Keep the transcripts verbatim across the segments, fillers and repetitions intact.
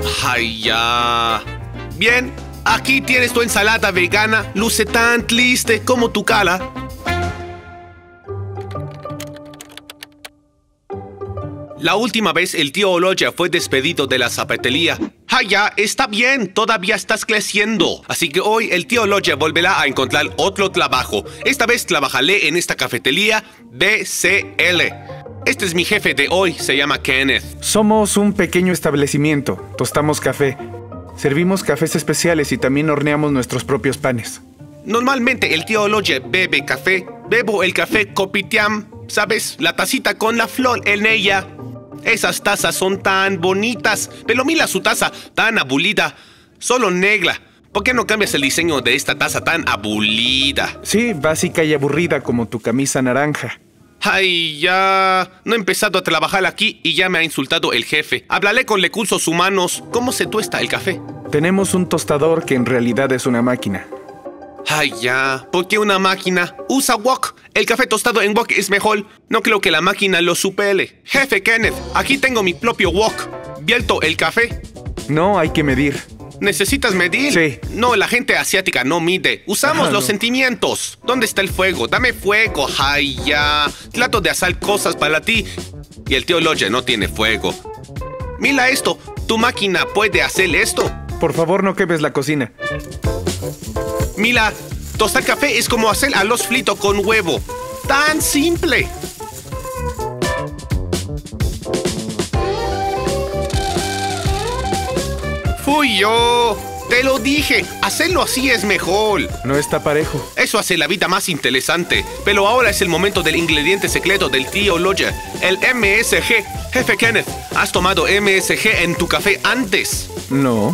Ay, ya. Bien, aquí tienes tu ensalada vegana. Luce tan triste como tu cara. La última vez el tío Oloya fue despedido de la zapatería. ¡Ah, ya! Está bien, todavía estás creciendo. Así que hoy el tío Oloya volverá a encontrar otro trabajo. Esta vez trabajaré en esta cafetería B C L. Este es mi jefe de hoy, se llama Kenneth. Somos un pequeño establecimiento. Tostamos café. Servimos cafés especiales y también horneamos nuestros propios panes. Normalmente el tío Oloya bebe café. Bebo el café Kopitiam, ¿sabes? La tacita con la flor en ella. Esas tazas son tan bonitas, pero mira su taza tan aburrida, solo negra. ¿Por qué no cambias el diseño de esta taza tan aburrida? Sí, básica y aburrida como tu camisa naranja. Ay, ya... No he empezado a trabajar aquí y ya me ha insultado el jefe. Hablaré con recursos humanos. ¿Cómo se tuesta el café? Tenemos un tostador que en realidad es una máquina. Ay, ya. ¿Por qué una máquina? Usa wok. El café tostado en wok es mejor. No creo que la máquina lo supere. Jefe Kenneth, aquí tengo mi propio wok. ¿Vierto el café? No, hay que medir. ¿Necesitas medir? Sí. No, la gente asiática no mide. Usamos Ajá, los no. sentimientos. ¿Dónde está el fuego? Dame fuego. Ay, ya. Trato de hacer cosas para ti. Y el tío Oloya no tiene fuego. Mira esto. ¿Tu máquina puede hacer esto? Por favor, no quemes la cocina. Mira, tostar café es como hacer arroz frito con huevo. ¡Tan simple! ¡Fui yo! ¡Te lo dije! Hacerlo así es mejor. No está parejo. Eso hace la vida más interesante. Pero ahora es el momento del ingrediente secreto del tío Oloya, el M S G. Jefe Kenneth, ¿has tomado M S G en tu café antes? No.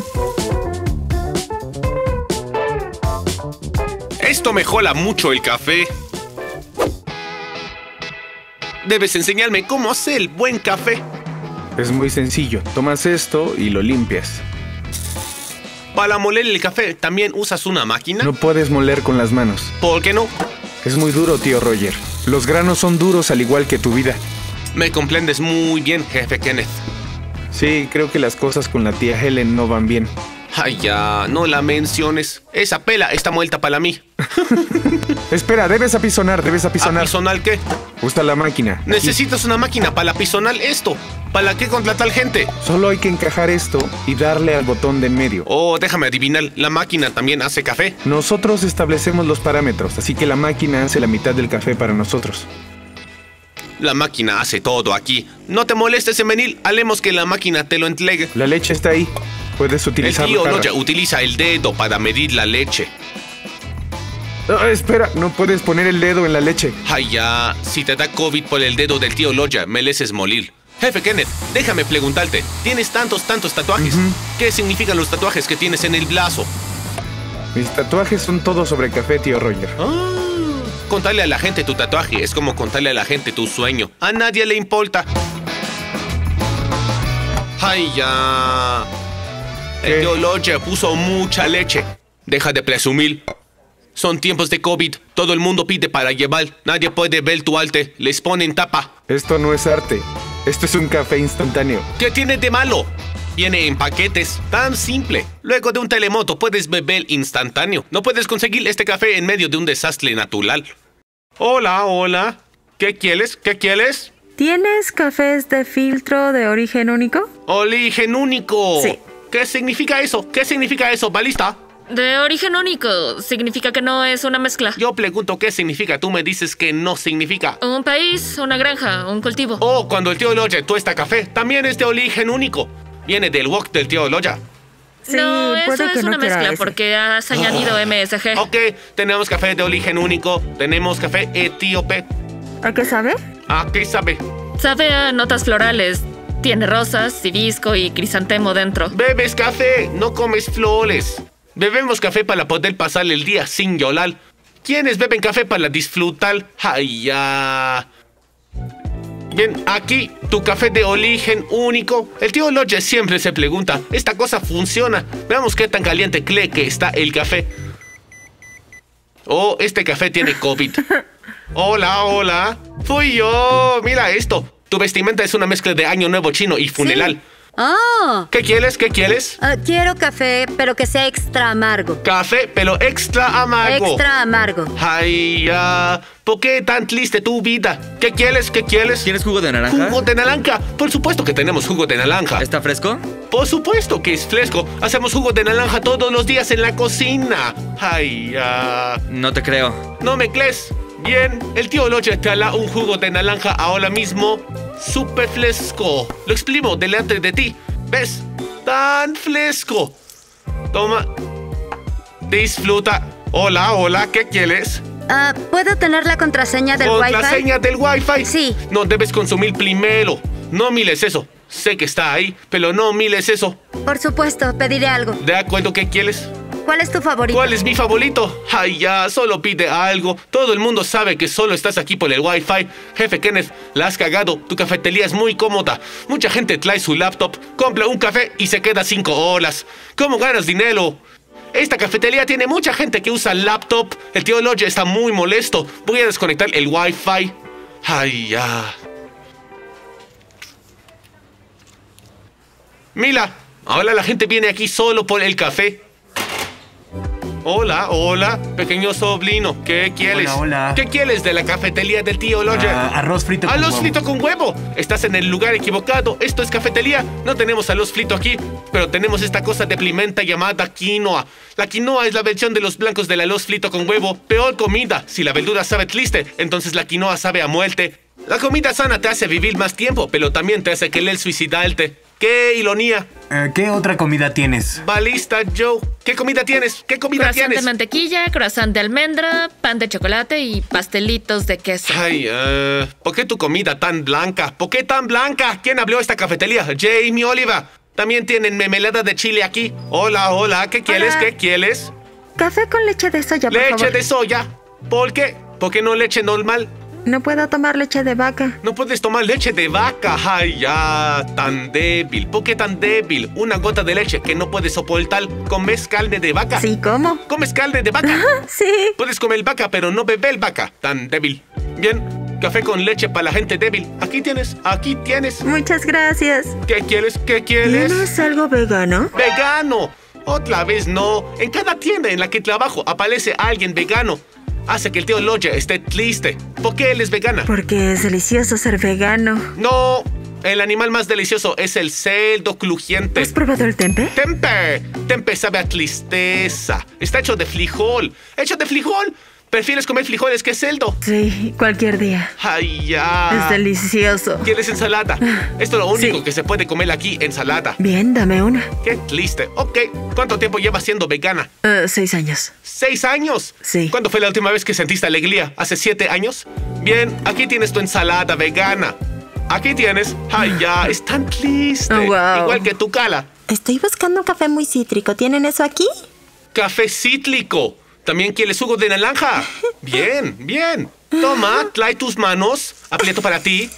Esto mejora mucho el café. Debes enseñarme cómo hacer el buen café. Es muy sencillo. Tomas esto y lo limpias. Para moler el café, ¿también usas una máquina? No puedes moler con las manos. ¿Por qué no? Es muy duro, tío Roger. Los granos son duros al igual que tu vida. Me comprendes muy bien, jefe Kenneth. Sí, creo que las cosas con la tía Helen no van bien. Ay, ya, no la menciones. Esa pela está muerta para mí. Espera, debes apisonar, debes apisonar. ¿Apisonar qué? Usa la máquina. Necesitas una máquina para apisonar esto. ¿Para qué contratar gente? Solo hay que encajar esto y darle al botón de en medio. Oh, déjame adivinar. La máquina también hace café. Nosotros establecemos los parámetros, así que la máquina hace la mitad del café para nosotros. La máquina hace todo aquí. No te molestes en venir. Haremos que la máquina te lo entregue. La leche está ahí. Puedes El utilizar tío la jarra. Oloya utiliza el dedo para medir la leche. Ah, espera, no puedes poner el dedo en la leche. Ay, ya. Si te da COVID por el dedo del tío Oloya, mereces morir. Jefe Kenneth, déjame preguntarte. Tienes tantos, tantos tatuajes. Ujú. ¿Qué significan los tatuajes que tienes en el brazo? Mis tatuajes son todos sobre café, tío Roger. Ah, contarle a la gente tu tatuaje es como contarle a la gente tu sueño. A nadie le importa. Ay, ya. El ¿Qué? tío Oloya puso mucha leche. Deja de presumir. Son tiempos de COVID. Todo el mundo pide para llevar. Nadie puede ver tu arte. Les ponen tapa. Esto no es arte. Esto es un café instantáneo. ¿Qué tiene de malo? Viene en paquetes. Tan simple. Luego de un telemoto puedes beber instantáneo. No puedes conseguir este café en medio de un desastre natural. Hola, hola. ¿Qué quieres? ¿Qué quieres? ¿Tienes cafés de filtro de origen único? Origen único. Sí. ¿Qué significa eso? ¿Qué significa eso, balista? De origen único significa que no es una mezcla. Yo pregunto qué significa. Tú me dices que no significa. Un país, una granja, un cultivo. Oh, cuando el tío Oloya tuesta café, también es de origen único. Viene del wok del tío Oloya. Sí, no, eso puede que es no una quiera mezcla ese. porque has añadido M S G. Ok, tenemos café de origen único. Tenemos café etíope. ¿A qué sabe? ¿A qué sabe? Sabe a notas florales. Tiene rosas, hibisco y crisantemo dentro. Bebes café, no comes flores. Bebemos café para poder pasar el día sin llorar. ¿Quiénes beben café para disfrutar? ¡Ay, ya! Bien, aquí, tu café de origen único. El tío Oloya siempre se pregunta, ¿esta cosa funciona? Veamos qué tan caliente cree que está el café. Oh, este café tiene COVID. Hola, hola. Fui yo. Mira esto. Tu vestimenta es una mezcla de Año Nuevo chino y funeral. Sí. Oh. ¿Qué quieres? ¿Qué quieres? Ah, quiero café, pero que sea extra amargo. Café, pero extra amargo. Extra amargo. Ay, ya. ¿Por qué tan triste tu vida? ¿Qué quieres? ¿Qué quieres? ¿Tienes jugo de naranja? ¿Jugo de naranja? Por supuesto que tenemos jugo de naranja. ¿Está fresco? Por supuesto que es fresco. Hacemos jugo de naranja todos los días en la cocina. Ay, ya. No te creo. ¿No me crees? Bien, el tío Loche te hará un jugo de naranja ahora mismo. Súper fresco. Lo exprimo delante de ti. ¿Ves? Tan fresco. Toma. Disfruta. Hola, hola, ¿qué quieres? Ah, ¿puedo tener la contraseña del Wi-Fi? ¿Contraseña del Wi-Fi? Sí. No debes consumir primero. No miles eso. Sé que está ahí, pero no miles eso. Por supuesto, pediré algo. ¿De acuerdo? ¿Qué quieres? ¿Cuál es tu favorito? ¿Cuál es mi favorito? Ay, ya, solo pide algo. Todo el mundo sabe que solo estás aquí por el Wi-Fi. Jefe Kenneth, la has cagado. Tu cafetería es muy cómoda. Mucha gente trae su laptop, compra un café y se queda cinco horas. ¿Cómo ganas dinero? Esta cafetería tiene mucha gente que usa laptop. El tío Loche está muy molesto. Voy a desconectar el Wi-Fi. Ay, ya. Mila, ahora la gente viene aquí solo por el café. Hola, hola, pequeño sobrino. ¿Qué quieres? Hola, hola. ¿Qué quieres de la cafetería del tío Loche? Ah, arroz frito con Arroz huevo. frito con huevo. Estás en el lugar equivocado. Esto es cafetería. No tenemos arroz frito aquí, pero tenemos esta cosa de pimienta llamada quinoa. La quinoa es la versión de los blancos del arroz frito con huevo. Peor comida. Si la verdura sabe triste, entonces la quinoa sabe a muerte. La comida sana te hace vivir más tiempo, pero también te hace querer suicidarte. ¡Qué ironía! Eh, ¿Qué otra comida tienes? Balista Joe, ¿qué comida tienes? ¿Qué comida Croissant tienes? de mantequilla, croissant de almendra, pan de chocolate y pastelitos de queso. Ay, uh, ¿por qué tu comida tan blanca? ¿Por qué tan blanca? ¿Quién abrió esta cafetería? Jamie Oliva. También tienen mermelada de chile aquí. Hola, hola, ¿qué quieres? Hola. ¿Qué quieres? Café con leche de soya, por Leche favor. de soya. ¿Por qué? ¿Por qué no leche normal? No puedo tomar leche de vaca. No puedes tomar leche de vaca. Ay, ya, tan débil. ¿Por qué tan débil? Una gota de leche que no puedes soportar. ¿Comes carne de vaca? Sí, ¿cómo? ¿Comes carne de vaca? Sí. Puedes comer vaca, pero no beber vaca. Tan débil. Bien, café con leche para la gente débil. Aquí tienes, aquí tienes. Muchas gracias. ¿Qué quieres? ¿Qué quieres? ¿Tienes algo vegano? ¡Vegano! Otra vez no. En cada tienda en la que trabajo aparece alguien vegano. Hace que el tío Loche esté triste. ¿Por qué él es vegana? Porque es delicioso ser vegano. No, el animal más delicioso es el cerdo crujiente. ¿Has probado el tempe? ¡Tempe! Tempe sabe a tristeza. Está hecho de frijol. ¿Hecho de frijol? ¿Prefieres comer frijoles que cerdo? Sí, cualquier día. ¡Ay, ya! Es delicioso. ¿Quieres ensalada? Esto es lo único Sí. que se puede comer aquí, ensalada. Bien, dame una. ¡Qué triste! Ok, ¿cuánto tiempo llevas siendo vegana? Eh, seis años. ¿Seis años? Sí. ¿Cuándo fue la última vez que sentiste alegría? ¿Hace siete años? Bien, aquí tienes tu ensalada vegana. Aquí tienes. ¡Ay, ya! Es tan triste. Oh, wow. Igual que tu cala. Estoy buscando un café muy cítrico. ¿Tienen eso aquí? Café cítrico. ¿También quieres jugo de naranja? Bien, bien. Toma, trae tus manos. Aprieto para ti.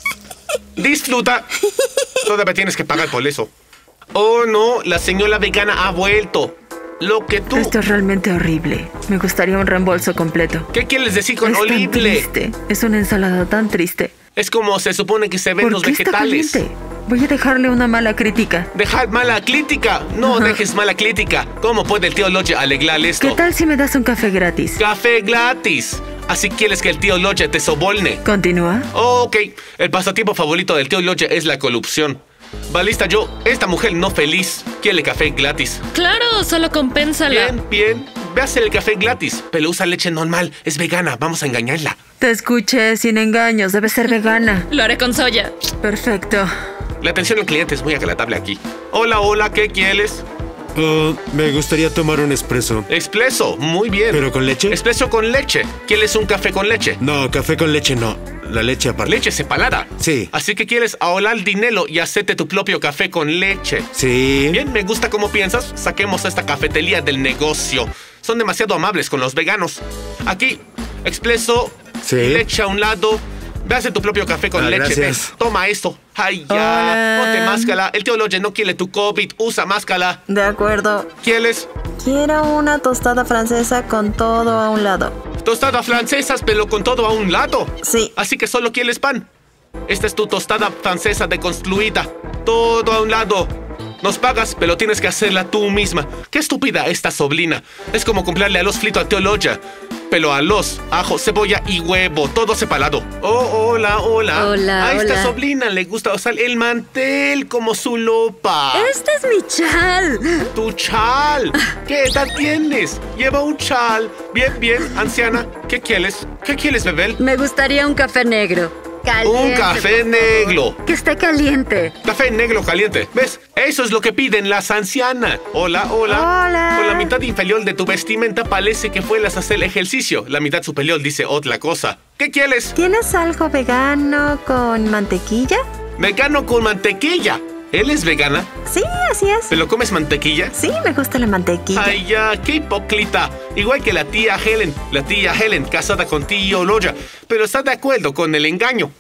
Disfruta. Todavía tienes que pagar por eso. Oh, no, la señora vegana ha vuelto. Lo que tú... Esto es realmente horrible. Me gustaría un reembolso completo. ¿Qué quieres decir con es tan horrible? triste. Es una ensalada tan triste. Es como se supone que se ven ¿Por los qué está vegetales. caliente? Voy a dejarle una mala crítica. Dejar mala crítica. No Ajá. dejes mala crítica. ¿Cómo puede el tío Loche arreglar esto? ¿Qué tal si me das un café gratis? Café gratis. Así quieres que el tío Loche te soborne. ¿Continúa? Oh, ok. El pasatiempo favorito del tío Loche es la corrupción. Balista yo, esta mujer no feliz, quiere café gratis. Claro, solo compénsala. Bien, bien. Ve a hacer el café gratis, pero usa leche normal. Es vegana, vamos a engañarla. Te escuché sin engaños. Debe ser vegana. Lo haré con soya. Perfecto. La atención al cliente es muy agradable aquí. Hola, hola, ¿qué quieres? Uh, me gustaría tomar un espresso. Expreso, muy bien. ¿Pero con leche? Expreso con leche. ¿Quieres un café con leche? No, café con leche no. La leche aparte. Leche separada. Sí. Así que quieres ahorrar dinero y hacerte tu propio café con leche. Sí. Bien, me gusta cómo piensas. Saquemos a esta cafetería del negocio. Son demasiado amables con los veganos. Aquí, expreso, Sí. leche a un lado. Ve a hacer tu propio café con Ah, leche. gracias. Ven, toma esto. Ay, ya. Hola. Ponte máscara. El tío Loche no quiere tu COVID. Usa máscara. De acuerdo. ¿Quieres? Quiero una tostada francesa con todo a un lado. Tostada francesas, pero con todo a un lado. Sí. Así que solo quieres pan. Esta es tu tostada francesa deconstruida. todo a un lado. Nos pagas, pero tienes que hacerla tú misma. Qué estúpida esta sobrina. Es como comprarle a los fritos a Tío Loya. Pero a los ajo, cebolla y huevo, todo separado. Oh, hola, hola. Hola, A esta hola. sobrina le gusta usar el mantel como su lopa. Este es mi chal. Tu chal. ¿Qué edad tienes? Lleva un chal. Bien, bien, anciana. ¿Qué quieres? ¿Qué quieres, Bebel? Me gustaría un café negro. Caliente, Un café por favor. negro. Que esté caliente. Café negro caliente. ¿Ves? Eso es lo que piden las ancianas. Hola, hola. Hola. Con la mitad inferior de tu vestimenta parece que fueras a hacer ejercicio. La mitad superior dice otra cosa. ¿Qué quieres? ¿Tienes algo vegano con mantequilla? Vegano con mantequilla. ¿Él es vegana? Sí, así es. ¿Pero comes mantequilla? Sí, me gusta la mantequilla. Ay, ya, qué hipócrita. Igual que la tía Helen. La tía Helen, casada con tío Loya. Pero está de acuerdo con el engaño.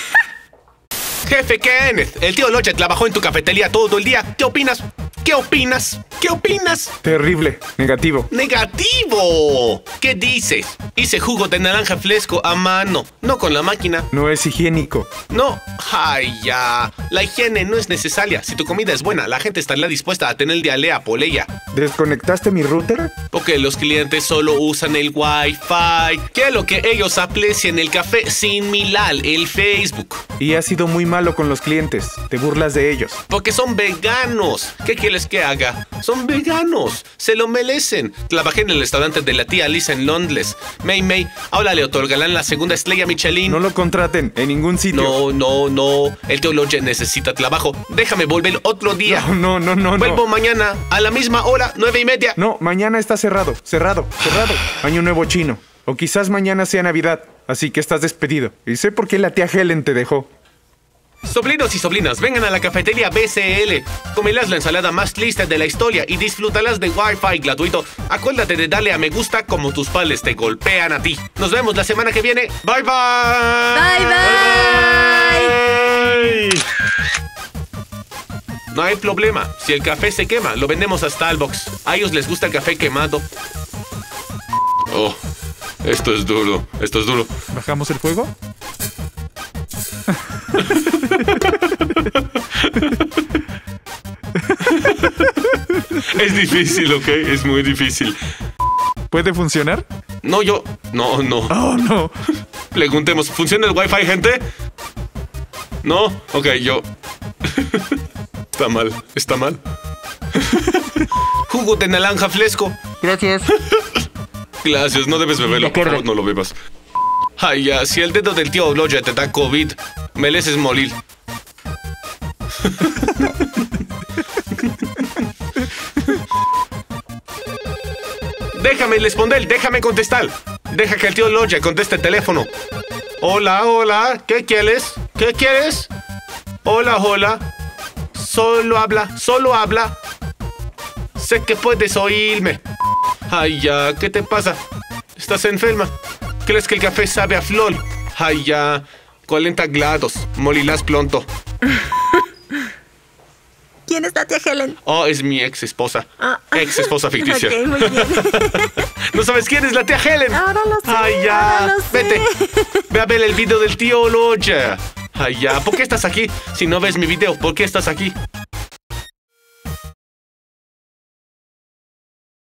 Jefe Kenneth, el tío Loya trabajó en tu cafetería todo el día. ¿Qué opinas? ¿Qué opinas? ¿Qué opinas? Terrible. Negativo. ¡Negativo! ¿Qué dices? Hice jugo de naranja fresco a mano, no con la máquina. No es higiénico. No, ay, ya. La higiene no es necesaria. Si tu comida es buena, la gente estará dispuesta a tener diarrea por ella. ¿Desconectaste mi router? Porque los clientes solo usan el Wi-Fi. Quiero que ellos aprecien el café sin mirar el Facebook. Y has sido muy malo con los clientes. Te burlas de ellos. Porque son veganos. ¿Qué quieres que haga? Son veganos. Se lo merecen. Trabajé en el restaurante de la tía Lisa en Londres. May May, ahora le otorgarán la segunda estrella Michelin. No lo contraten en ningún sitio. No, no, no. El tío Loya necesita trabajo. Déjame volver otro día. No, no, no, no. Vuelvo no. mañana a la misma hora, nueve y media. No, mañana está cerrado. Cerrado, cerrado. Año Nuevo Chino. O quizás mañana sea Navidad. Así que estás despedido. Y sé por qué la tía Helen te dejó. Sobrinos y sobrinas, vengan a la cafetería B C L. Comerás la ensalada más lista de la historia y disfrutarás de Wi-Fi gratuito. Acuérdate de darle a me gusta como tus padres te golpean a ti. Nos vemos la semana que viene. Bye bye. Bye, bye. Bye. No hay problema. Si el café se quema, lo vendemos a Starbucks. A ellos les gusta el café quemado. Oh, esto es duro. Esto es duro. ¿Bajamos el fuego? Es difícil, ¿ok? Es muy difícil. ¿Puede funcionar? No, yo... No, no. Oh, no. Preguntemos, ¿funciona el Wi-Fi, gente? No, ok, yo... Está mal, está mal. Jugo de naranja fresco. Gracias. Gracias, no debes beberlo, por favor, no lo bebas. Ay, ya, si el dedo del tío Loya te da COVID, mereces morir. Déjame responder, déjame contestar. Deja que el tío Loya conteste el teléfono. Hola, hola, ¿qué quieres? ¿Qué quieres? Hola, hola. Solo habla, solo habla. Sé que puedes oírme. Ay, ya, ¿qué te pasa? ¿Estás enferma? ¿Crees que el café sabe a flor? Ay, ya, cuarenta grados. Morirás pronto. ¿Quién es la tía Helen? Oh, es mi ex esposa. Ah. Ex esposa ficticia. Ok, muy bien. ¿No sabes quién es la tía Helen? Ahora lo sé, Ay, ya. ahora lo sé. Vete. Ve a ver el video del tío Loya. Ay, ya. ¿Por qué estás aquí? Si no ves mi video, ¿por qué estás aquí?